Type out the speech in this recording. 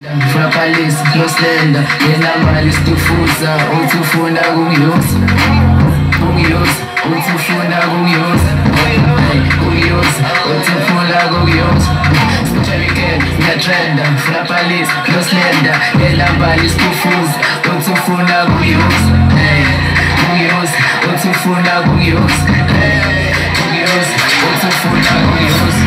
Flapalisi, Loslenda, yena mali situfuza, uthufuna kungiyuza, uthufuna kungiyuza, uthufuna kungiyuza. Sitsheliken, ngiyatrenda, Flapalisi, Loslenda, yena mali situfuza, uthufuna kungiyuza, uthufuna kungiyuza, uthufuna kungiyuza.